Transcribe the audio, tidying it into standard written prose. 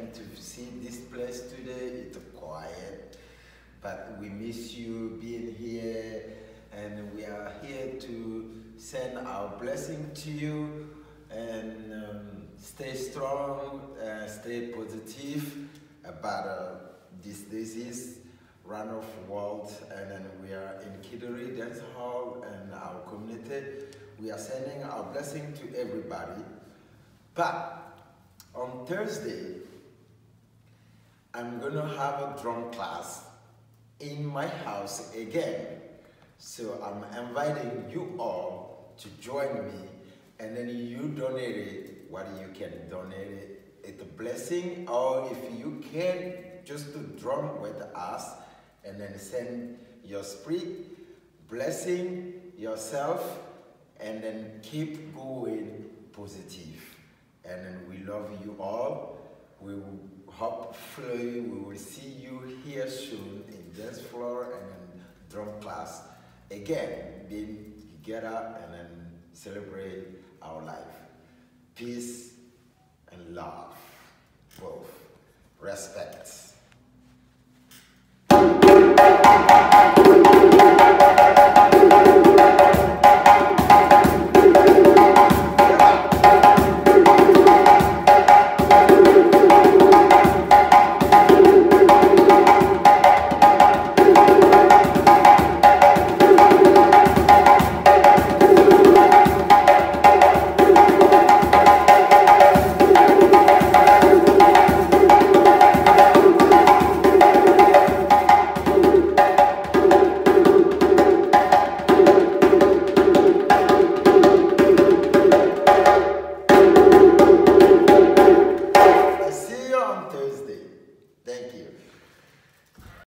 came to see this place today. It's quiet, but we miss you being here, and we are here to send our blessing to you, and stay strong, stay positive about this disease run of world. And then we are in Kidori Dance Hall and our community. We are sending our blessing to everybody. But on Thursday, I'm gonna have a drum class in my house again. So I'm inviting you all to join me, and then you donate it, what you can donate it. It's a blessing, or if you can, just to drum with us, and then send your spirit, blessing yourself, and then keep going positive. And then we love you all. We will hopefully we will see you here soon in dance floor and in drum class. Again, being together and then celebrate our life. Peace and love, both. Respect.